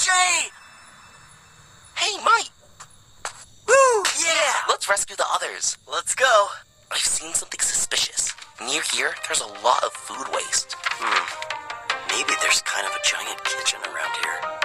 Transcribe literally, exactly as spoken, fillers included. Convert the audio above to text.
Jay! Hey, Mike! Woo! Yeah! Let's rescue the others. Let's go. I've seen something suspicious. Near here, there's a lot of food waste. Hmm. Maybe there's kind of a giant kitchen around here.